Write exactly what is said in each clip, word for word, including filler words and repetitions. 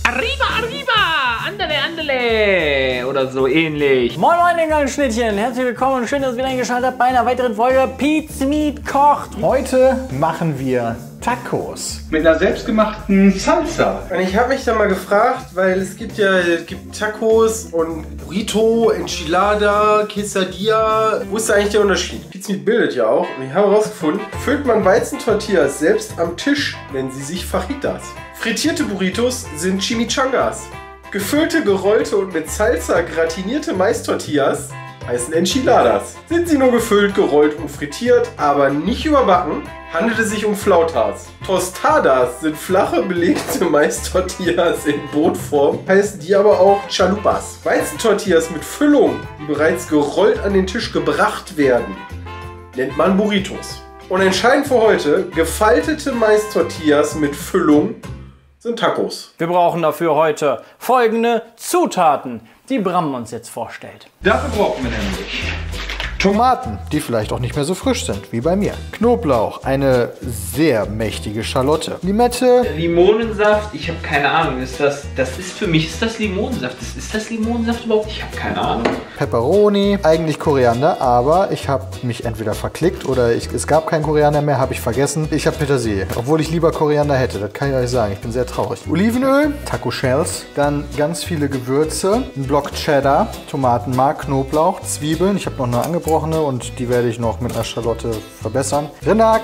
Arriba, arriba! Andale, andale! Oder so ähnlich. Moin moin, ihr kleinen Schnittchen. Herzlich willkommen und schön, dass ihr wieder eingeschaltet habt bei einer weiteren Folge Pete's Meat kocht. Heute machen wir Tacos. Mit einer selbstgemachten Salsa. Und ich habe mich da mal gefragt, weil es gibt ja es gibt Tacos und Burrito, Enchilada, Quesadilla. Wo ist da eigentlich der Unterschied? Pete's Meat bildet ja auch. Und ich habe herausgefunden, füllt man Weizentortillas selbst am Tisch, nennen sie sich Fajitas. Frittierte Burritos sind Chimichangas. Gefüllte, gerollte und mit Salsa gratinierte Maistortillas heißen Enchiladas. Sind sie nur gefüllt, gerollt und frittiert, aber nicht überbacken, handelt es sich um Flautas. Tostadas sind flache, belegte Maistortillas in Brotform, heißen die aber auch Chalupas. Weizentortillas mit Füllung, die bereits gerollt an den Tisch gebracht werden, nennt man Burritos. Und entscheidend für heute, gefaltete Maistortillas mit Füllung sind Tacos. Wir brauchen dafür heute folgende Zutaten, die Bram uns jetzt vorstellt. Dafür brauchen wir nämlich Tomaten, die vielleicht auch nicht mehr so frisch sind, wie bei mir. Knoblauch, eine sehr mächtige Schalotte. Limette. Limonensaft, ich habe keine Ahnung. Ist das, das ist für mich, ist das Limonensaft? Ist, ist das Limonensaft überhaupt? Ich habe keine Ahnung. Peperoni, eigentlich Koriander, aber ich habe mich entweder verklickt oder ich, es gab keinen Koriander mehr, habe ich vergessen. Ich habe Petersilie, obwohl ich lieber Koriander hätte, das kann ich euch sagen. Ich bin sehr traurig. Olivenöl, Taco Shells, dann ganz viele Gewürze, ein Block Cheddar, Tomatenmark, Knoblauch, Zwiebeln. Ich habe noch eine angebrochene und die werde ich noch mit einer Schalotte verbessern. Rinderhack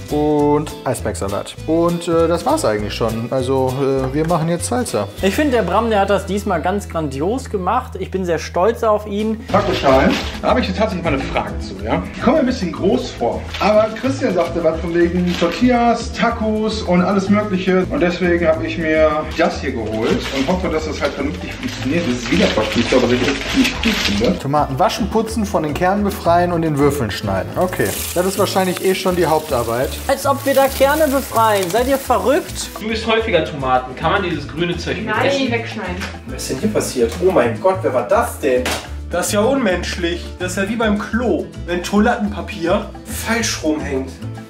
und Eisbergsalat. Und äh, das war's eigentlich schon. Also äh, wir machen jetzt Salsa. Ich finde, der Bram, der hat das diesmal ganz grandios gemacht. Ich bin sehr stolz auf ihn. Tacoschalen. Da habe ich jetzt tatsächlich mal eine Frage zu, ja? Die kommen mir ein bisschen groß vor. Aber Christian sagte was von wegen Tortillas, Tacos und alles mögliche. Und deswegen habe ich mir das hier geholt und hoffe, dass das halt vernünftig funktioniert. Das ist wieder verspielt, aber ich das ziemlich gut finde. Tomaten waschen, putzen, von den Kernen befreien und in Würfeln schneiden. Okay, das ist wahrscheinlich eh schon die Hauptarbeit. Als ob wir da Kerne befreien. Seid ihr verrückt? Du isst häufiger Tomaten. Kann man dieses grüne Zeug mit Nein, essen? wegschneiden. Was ist denn hier passiert? Oh mein Gott, wer war das denn? Das ist ja unmenschlich. Das ist ja wie beim Klo, wenn Toilettenpapier falsch rumhängt.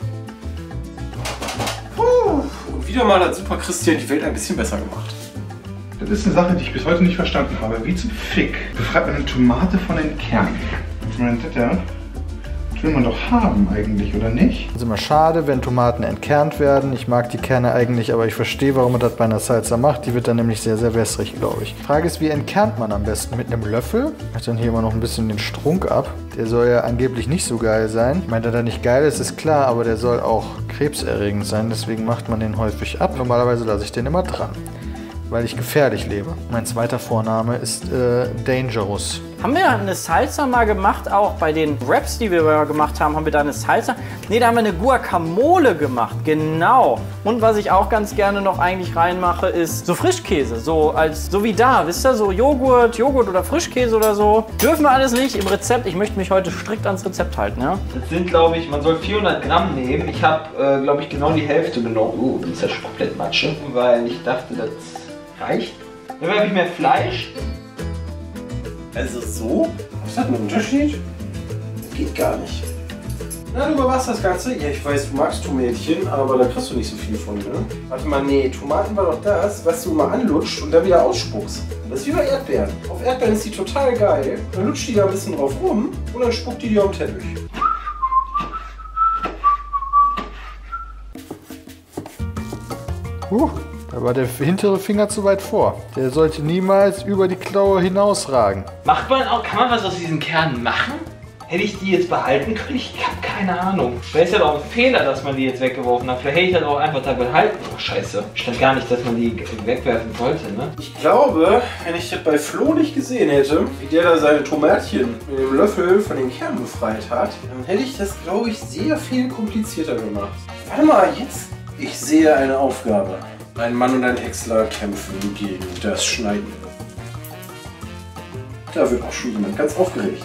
Puh. Und wieder mal hat Super Christian die Welt ein bisschen besser gemacht. Das ist eine Sache, die ich bis heute nicht verstanden habe. Wie zum Fick befreit man eine Tomate von den Kernen? Ich meine, das ja, das will man doch haben eigentlich, oder nicht? Es ist immer schade, wenn Tomaten entkernt werden. Ich mag die Kerne eigentlich, aber ich verstehe, warum man das bei einer Salsa macht. Die wird dann nämlich sehr, sehr wässrig, glaube ich. Frage ist, wie entkernt man am besten? Mit einem Löffel? Ich mache dann hier immer noch ein bisschen den Strunk ab. Der soll ja angeblich nicht so geil sein. Ich meine, dass er nicht geil ist, ist klar, aber der soll auch krebserregend sein. Deswegen macht man den häufig ab. Normalerweise lasse ich den immer dran, weil ich gefährlich lebe. Mein zweiter Vorname ist äh, Dangerous. Haben wir eine Salsa mal gemacht, auch bei den Wraps, die wir gemacht haben, haben wir da eine Salsa? Ne, da haben wir eine Guacamole gemacht, genau. Und was ich auch ganz gerne noch eigentlich reinmache, ist so Frischkäse, so als so wie da, wisst ihr, so Joghurt, Joghurt oder Frischkäse oder so. Dürfen wir alles nicht im Rezept. Ich möchte mich heute strikt ans Rezept halten, ja? Das sind, glaube ich, man soll vierhundert Gramm nehmen. Ich habe, äh, glaube ich, genau die Hälfte genommen. Uh, das ist ja schon komplett Matsche, weil ich dachte, das reicht. Dann habe ich mehr Fleisch. Also so? Was hat einen Unterschied? Das geht gar nicht. Na, du übermachst das Ganze? Ja, ich weiß, du magst Tomätchen, aber da kriegst du nicht so viel von, ne? Warte mal, nee, Tomaten war doch das, was du immer anlutscht und dann wieder ausspuckst. Das ist wie bei Erdbeeren. Auf Erdbeeren ist die total geil. Dann lutscht die da ein bisschen drauf rum und dann spuckt die dir am Teppich. Uh, da war der hintere Finger zu weit vor. Der sollte niemals über die Klaue hinausragen. Macht man auch, kann man was aus diesen Kernen machen? Hätte ich die jetzt behalten können? Ich habe keine Ahnung. Vielleicht ist ja doch ein Fehler, dass man die jetzt weggeworfen hat. Vielleicht hätte ich das auch einfach da behalten. Oh, scheiße. Stand gar nicht, dass man die wegwerfen sollte, ne? Ich glaube, wenn ich das bei Flo nicht gesehen hätte, wie der da seine Tomatchen mit dem Löffel von den Kernen befreit hat, dann hätte ich das, glaube ich, sehr viel komplizierter gemacht. Warte mal, jetzt. Ich sehe eine Aufgabe. Ein Mann und ein Häcksler kämpfen gegen das Schneiden. Da wird auch schon jemand ganz aufgeregt.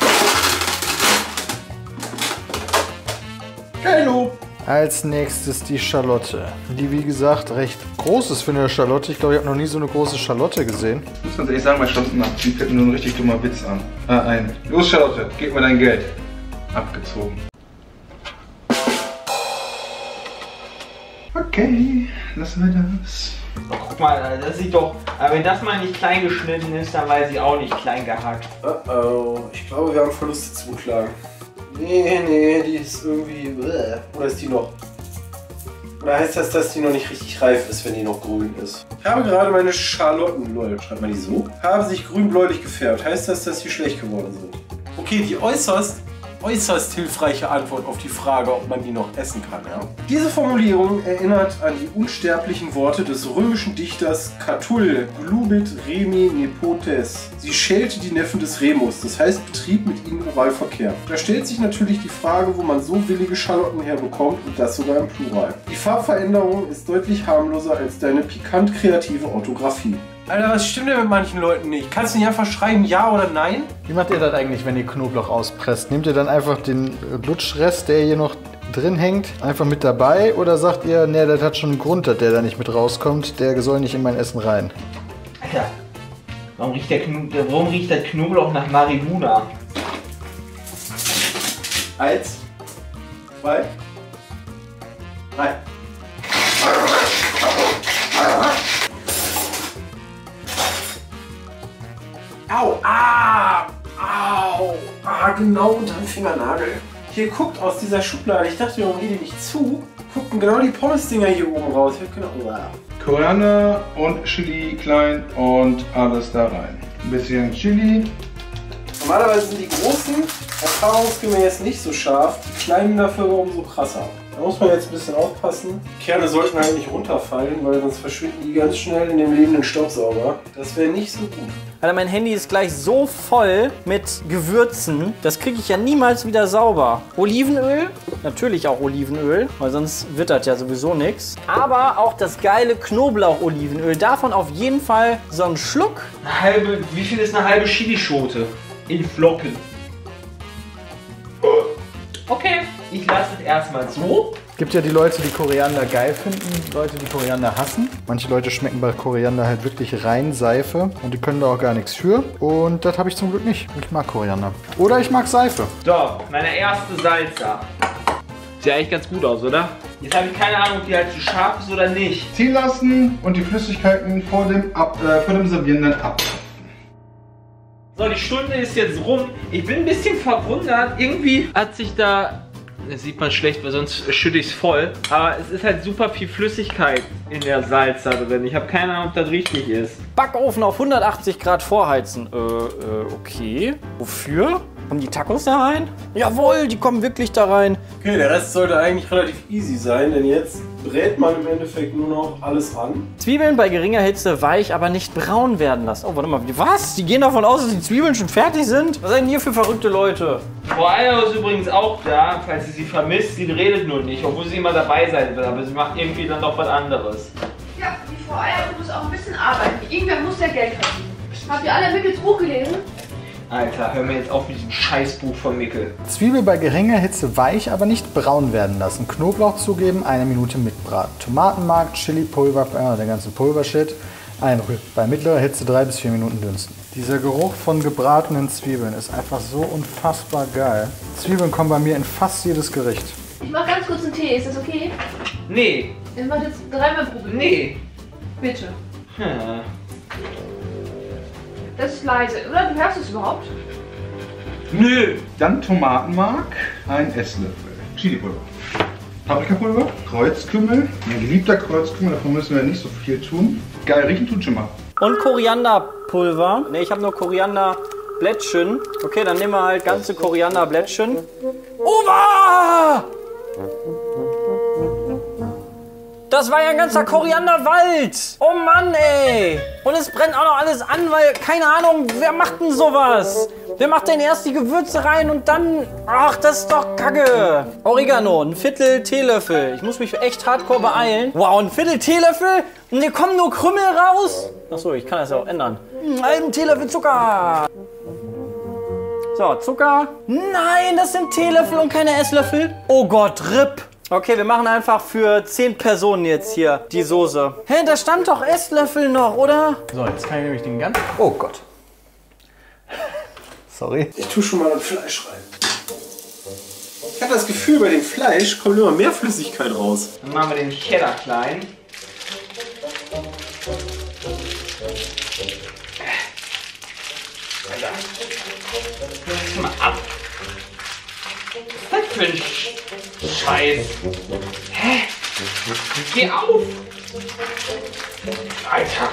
Hallo! Als nächstes die Schalotte, die wie gesagt recht groß ist für eine Schalotte. Ich glaube, ich habe noch nie so eine große Schalotte gesehen. Ich muss ganz ehrlich sagen, bei Schalotten macht die fällt mir nur ein richtig dummer Witz an. Ah, ein. Los Charlotte, gib mir dein Geld. Abgezogen. Okay, lassen wir das. Oh, guck mal, das sieht doch... Aber wenn das mal nicht klein geschnitten ist, dann weiß ich auch nicht klein gehackt. Oh oh, ich glaube, wir haben Verluste zu beklagen. Nee, nee, die ist irgendwie... Oder ist die noch... Oder heißt das, dass die noch nicht richtig reif ist, wenn die noch grün ist? Ich habe gerade meine Schalotten, lol, schreibt man die so? Haben sich grün-bläulich gefärbt. Heißt das, dass sie schlecht geworden sind? Okay, die äußerst, äußerst hilfreiche Antwort auf die Frage, ob man die noch essen kann, ja? Diese Formulierung erinnert an die unsterblichen Worte des römischen Dichters Catull, glubit remi nepotes. Sie schälte die Neffen des Remus, das heißt betrieb mit ihnen Oralverkehr. Da stellt sich natürlich die Frage, wo man so willige Schalotten herbekommt und das sogar im Plural. Die Farbveränderung ist deutlich harmloser als deine pikant kreative Orthographie. Alter, was stimmt denn mit manchen Leuten nicht? Kannst du nicht einfach schreiben, ja oder nein? Wie macht ihr das eigentlich, wenn ihr Knoblauch auspresst? Nehmt ihr dann einfach den Lutschrest, der hier noch drin hängt, einfach mit dabei? Oder sagt ihr, ne, das hat schon einen Grund, dass der da nicht mit rauskommt, der soll nicht in mein Essen rein? Alter, warum riecht, der Kno warum riecht der Knoblauch nach Maribuna? Eins, zwei, drei. Au, ah, au, ah, genau unter dem Fingernagel. Hier guckt aus dieser Schublade, ich dachte, warum geht die nicht zu? Gucken genau die Pommes-Dinger hier oben raus. Hier, genau, oh. Koriander und Chili klein und alles da rein. Ein bisschen Chili. Normalerweise sind die großen erfahrungsgemäß nicht so scharf, die kleinen dafür aber umso krasser. Da muss man jetzt ein bisschen aufpassen. Die Kerne sollten halt nicht runterfallen, weil sonst verschwinden die ganz schnell in dem lebenden Staubsauger. Das wäre nicht so gut. Alter, mein Handy ist gleich so voll mit Gewürzen, das kriege ich ja niemals wieder sauber. Olivenöl, natürlich auch Olivenöl, weil sonst wird das ja sowieso nichts. Aber auch das geile Knoblauch-Olivenöl, davon auf jeden Fall so einen Schluck. Eine halbe, wie viel ist eine halbe Chilischote? In Flocken. Okay, ich lasse es erstmal so. Es gibt ja die Leute, die Koriander geil finden, Leute, die Koriander hassen. Manche Leute schmecken bei Koriander halt wirklich rein Seife und die können da auch gar nichts für. Und das habe ich zum Glück nicht. Ich mag Koriander. Oder ich mag Seife. So, meine erste Salsa. Sieht ja eigentlich ganz gut aus, oder? Jetzt habe ich keine Ahnung, ob die halt zu scharf ist oder nicht. Ziehen lassen und die Flüssigkeiten vor dem, Ab, äh, vor dem Servieren dann abtropfen. So, die Stunde ist jetzt rum. Ich bin ein bisschen verwundert. Irgendwie hat sich da... Das sieht man schlecht, weil sonst schütte ich es voll. Aber es ist halt super viel Flüssigkeit in der Salsa drin. Ich habe keine Ahnung, ob das richtig ist. Backofen auf hundertachtzig Grad vorheizen. Äh, äh, okay. Wofür? Kommen die Tacos da rein? Jawohl, die kommen wirklich da rein. Okay, der Rest sollte eigentlich relativ easy sein, denn jetzt brät man im Endeffekt nur noch alles an. Zwiebeln bei geringer Hitze weich, aber nicht braun werden lassen. Oh, warte mal, was? Die gehen davon aus, dass die Zwiebeln schon fertig sind? Was sind denn hier für verrückte Leute? Frau Eier ist übrigens auch da, falls ihr sie vermisst. Sie redet nur nicht, obwohl sie immer dabei sein will, aber sie macht irgendwie dann doch was anderes. Ja, die Frau Eier muss auch ein bisschen arbeiten. Irgendwer muss ja Geld verdienen. Habt ihr alle Mickels Buch gelesen? Alter, hör mir jetzt auf mit diesem Scheißbuch von Mickel. Zwiebel bei geringer Hitze weich, aber nicht braun werden lassen. Knoblauch zugeben, eine Minute mitbraten. Tomatenmark, Chili-Pulver, äh, der ganze Pulvershit, einrühren. Bei mittlerer Hitze drei bis vier Minuten dünsten. Dieser Geruch von gebratenen Zwiebeln ist einfach so unfassbar geil. Zwiebeln kommen bei mir in fast jedes Gericht. Ich mach ganz kurz einen Tee, ist das okay? Nee. Ich mach jetzt dreimal Probe. Nee. Bitte. Hm. Das ist leise, oder? Du hörst es überhaupt? Nö. Dann Tomatenmark, ein Esslöffel. Chilipulver. Paprikapulver, Kreuzkümmel. Mein geliebter Kreuzkümmel, davon müssen wir nicht so viel tun. Geil riechen tut schon mal. Und Korianderpulver. Ne, ich habe nur Korianderblättchen. Okay, dann nehmen wir halt ganze Korianderblättchen. Uwa! Das war ja ein ganzer Korianderwald. Oh Mann, ey. Und es brennt auch noch alles an, weil, keine Ahnung, wer macht denn sowas? Wer macht denn erst die Gewürze rein und dann... Ach, das ist doch Kacke. Oregano, ein Viertel Teelöffel. Ich muss mich echt hardcore beeilen. Wow, ein Viertel Teelöffel? Und hier kommen nur Krümel raus? Achso, ich kann das ja auch ändern. Ein Teelöffel Zucker. So, Zucker. Nein, das sind Teelöffel und keine Esslöffel. Oh Gott, R I P. Okay, wir machen einfach für zehn Personen jetzt hier die Soße. Hä, da stand doch Esslöffel noch, oder? So, jetzt kann ich nämlich den ganzen... Oh Gott. Sorry. Ich tue schon mal das Fleisch rein. Ich habe das Gefühl, bei dem Fleisch kommt immer mehr Flüssigkeit raus. Dann machen wir den Cheddar klein. Alter. Lass mal ab. Was ist das für ein Sch Scheiß? Hä? Geh auf! Alter!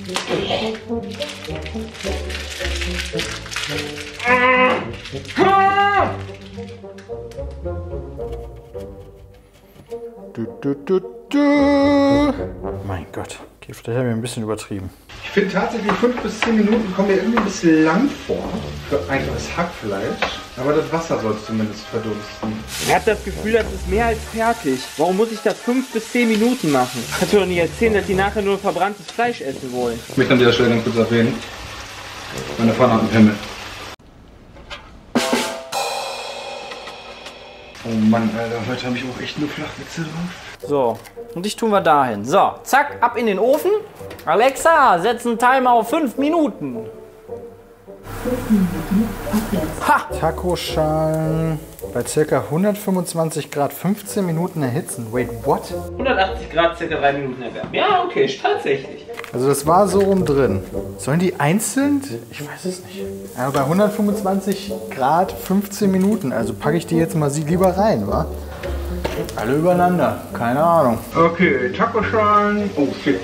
Du, du, du, du. Mein Gott. Okay, vielleicht haben wir ein bisschen übertrieben. Ich finde tatsächlich fünf bis zehn Minuten kommen mir irgendwie ein bisschen lang vor für einfaches Hackfleisch. Aber das Wasser soll es zumindest verdunsten. Ich habe das Gefühl, das ist mehr als fertig. Warum muss ich das fünf bis zehn Minuten machen? Kannst du doch nicht erzählen, dass die nachher nur verbranntes Fleisch essen wollen. Ich möchte an dieser Stelle ganz kurz erwähnen, meine Frau hat einen Pimmel. Oh Mann, Alter, heute habe ich auch echt nur Flachwitze drauf. So, und dich tun wir dahin. So, zack, ab in den Ofen. Alexa, setz einen Timer auf fünf Minuten. Ha! Tacoschalen bei ca. hundertfünfundzwanzig Grad fünfzehn Minuten erhitzen. Wait, what? hundertachtzig Grad, circa drei Minuten erwärmen. Ja, okay, ist tatsächlich. Also das war so rum drin. Sollen die einzeln? Ich weiß es nicht. Aber bei hundertfünfundzwanzig Grad fünfzehn Minuten. Also packe ich die jetzt mal lieber rein, wa? Alle übereinander. Keine Ahnung. Okay, Tacoschalen. Oh shit.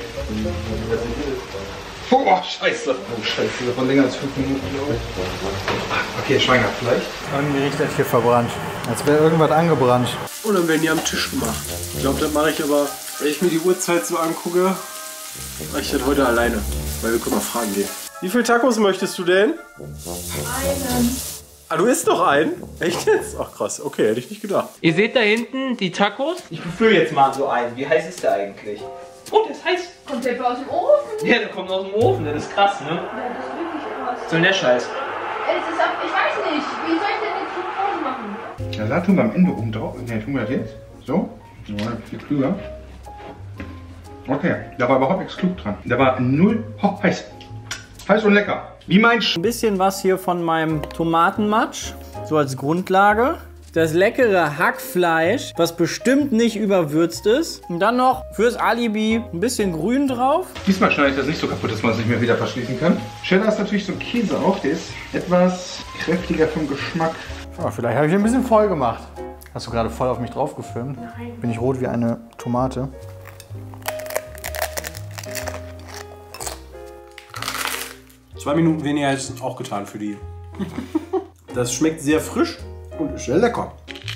Oh, scheiße. Oh, scheiße. Das war länger als fünf Minuten, glaube ich. Okay, Schwein hat vielleicht. Irgendwie riecht das hier verbrannt. Als wäre irgendwas angebrannt. Und dann werden die am Tisch gemacht. Ich glaube, das mache ich aber, wenn ich mir die Uhrzeit so angucke, mache ich das heute alleine. Weil wir können mal fragen gehen. Wie viele Tacos möchtest du denn? Einen. Ah, du isst noch einen? Echt jetzt? Ach krass, okay, hätte ich nicht gedacht. Ihr seht da hinten die Tacos. Ich befülle jetzt mal so einen. Wie heiß ist der eigentlich? Oh, der ist heiß. Kommt der aus dem Ofen? Ja, der kommt aus dem Ofen. Das ist krass, ne? Ja, das ist wirklich krass. So ein der Scheiß. Es ist ab, ich weiß nicht. Wie soll ich denn jetzt schon Pause machen? Ja, da tun wir am Ende oben drauf. Ne, tun wir das jetzt? So? Ja, viel klüger. Okay, da war überhaupt nichts klug dran. Da war null hopp heiß. Heiß und lecker. Wie mein Sch... Ein bisschen was hier von meinem Tomatenmatsch, so als Grundlage. Das leckere Hackfleisch, was bestimmt nicht überwürzt ist. Und dann noch fürs Alibi ein bisschen Grün drauf. Diesmal schneide ich das nicht so kaputt, dass man es nicht mehr wieder verschließen kann. Cheddar ist natürlich so ein Käse auch. Der ist etwas kräftiger vom Geschmack. Oh, vielleicht habe ich ein bisschen voll gemacht. Hast du gerade voll auf mich drauf gefilmt? Nein. Bin ich rot wie eine Tomate. Zwei Minuten weniger ist auch getan für die. Das schmeckt sehr frisch und ist sehr lecker.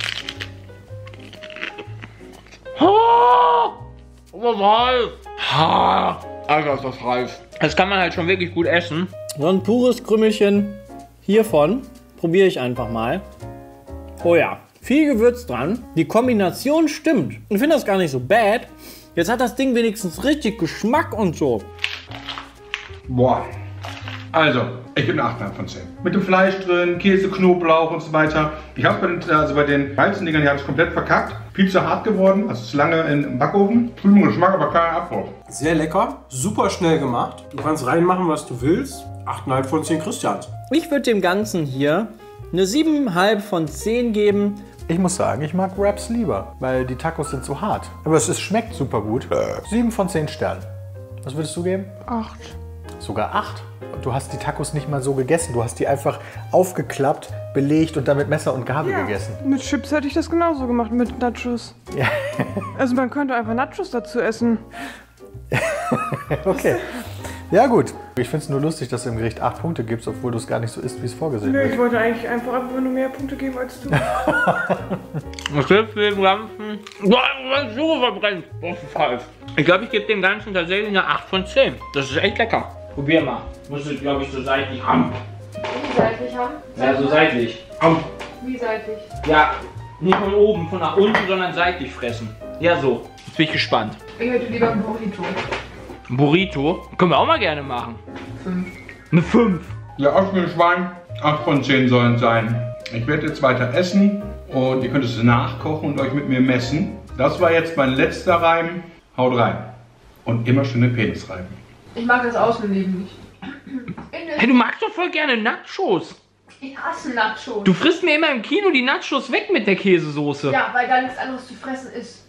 Oh, was heiß. Ha, Alter, ist das heiß. Das kann man halt schon wirklich gut essen. So ein pures Krümmelchen hiervon probiere ich einfach mal. Oh ja, viel Gewürz dran. Die Kombination stimmt. Ich finde das gar nicht so bad. Jetzt hat das Ding wenigstens richtig Geschmack und so. Boah. Also, ich gebe eine acht von zehn. Mit dem Fleisch drin, Käse, Knoblauch und so weiter. Ich habe bei den, also bei den Weizen-Dingern, die habe ich komplett verkackt. Viel zu hart geworden, also zu lange im Backofen. Guten Geschmack, aber keiner Abwurf. Sehr lecker, super schnell gemacht. Du kannst reinmachen, was du willst. acht Komma fünf von zehn Christians. Ich würde dem Ganzen hier eine sieben Komma fünf von zehn geben. Ich muss sagen, ich mag Wraps lieber, weil die Tacos sind so hart. Aber es, es schmeckt super gut. sieben von zehn Sternen. Was würdest du geben? Acht. Sogar acht. Du hast die Tacos nicht mal so gegessen. Du hast die einfach aufgeklappt, belegt und dann mit Messer und Gabel Ja, gegessen. mit Chips hätte ich das genauso gemacht, mit Nachos. Ja. Also man könnte einfach Nachos dazu essen. Okay. Ja gut. Ich finde es nur lustig, dass du im Gericht acht Punkte gibst, obwohl du es gar nicht so isst, wie es vorgesehen Nö, ich wird. wollte eigentlich einfach einfach nur mehr Punkte geben als du. Was gibt's für den Ganzen? Boah, mein Suche verbrennt. Ich glaube, ich gebe dem Ganzen tatsächlich eine acht von zehn. Das ist echt lecker. Probier mal. Musst du, glaube ich, so seitlich haben. Wie seitlich haben? Ja, so seitlich. Am. Wie seitlich? Ja, nicht von oben, von nach unten, sondern seitlich fressen. Ja, so. Jetzt bin ich gespannt. Ich hätte lieber ein Burrito. Burrito? Können wir auch mal gerne machen. Fünf. Eine fünf. Ja, auch für ein Schwein. acht von zehn sollen es sein. Ich werde jetzt weiter essen und ihr könnt es nachkochen und euch mit mir messen. Das war jetzt mein letzter Reim. Haut rein. Und immer schön den Penis reiben. Ich mag das Außenleben nicht. Hey, du magst doch voll gerne Nachos. Ich hasse Nachos. Du frisst mir immer im Kino die Nachos weg mit der Käsesoße. Ja, weil da nichts anderes zu fressen ist.